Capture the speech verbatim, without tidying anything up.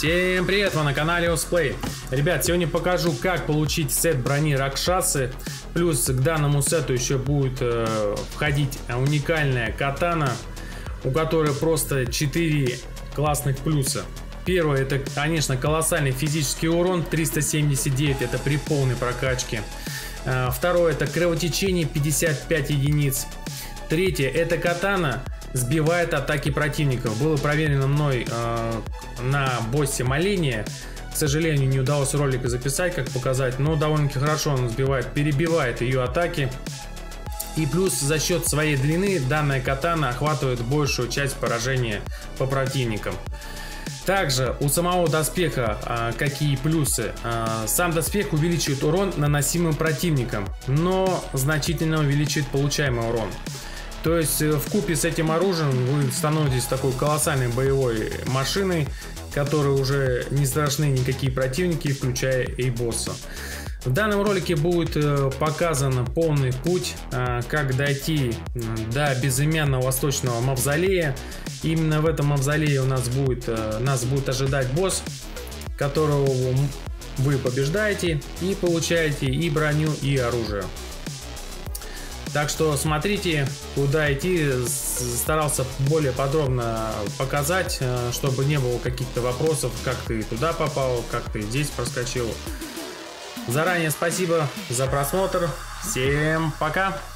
Всем привет, вы на канале Osplay. Ребят, сегодня покажу, как получить сет брони Ракшасы. Плюс к данному сету еще будет э, входить уникальная катана, у которой просто четыре классных плюса. Первое, это, конечно, колоссальный физический урон триста семьдесят девять, это при полной прокачке. Э, второе, это кровотечение пятьдесят пять единиц. Третье, это катана сбивает атаки противников. Было проверено мной э, на боссе Маления. К сожалению, не удалось ролика записать, как показать, но довольно-таки хорошо он сбивает, перебивает ее атаки. И плюс за счет своей длины данная катана охватывает большую часть поражения по противникам. Также у самого доспеха а, какие плюсы? А, сам доспех увеличивает урон, наносимым противникам, но значительно увеличивает получаемый урон. То есть вкупе с этим оружием вы становитесь такой колоссальной боевой машиной, которой уже не страшны никакие противники, включая и босса. В данном ролике будет показан полный путь, как дойти до безымянного восточного мавзолея. Именно в этом мавзолее у нас будет, нас будет ожидать босс, которого вы побеждаете и получаете и броню, и оружие. Так что смотрите, куда идти. Старался более подробно показать, чтобы не было каких-то вопросов, как ты туда попал, как ты здесь проскочил. Заранее спасибо за просмотр. Всем пока!